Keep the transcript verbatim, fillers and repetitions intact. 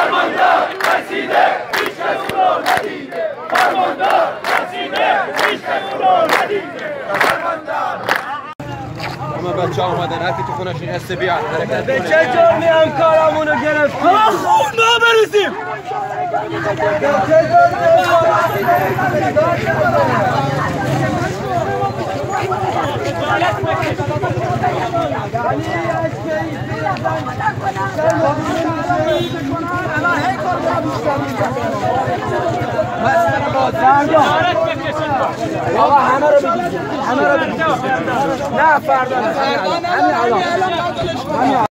فرماندار رسیده هیچ کس رو ندیده فرماندار رسیده هیچ کس رو ندیده فرماندار همه بچه ها اومدن هرکی تو خونش نشسته بیاد حرکت به چه جرمی همکارمونو گرفتیم؟ ما خون نبریزیم آقا همه رو بگید همه رو بگید نه فردا نه همین الان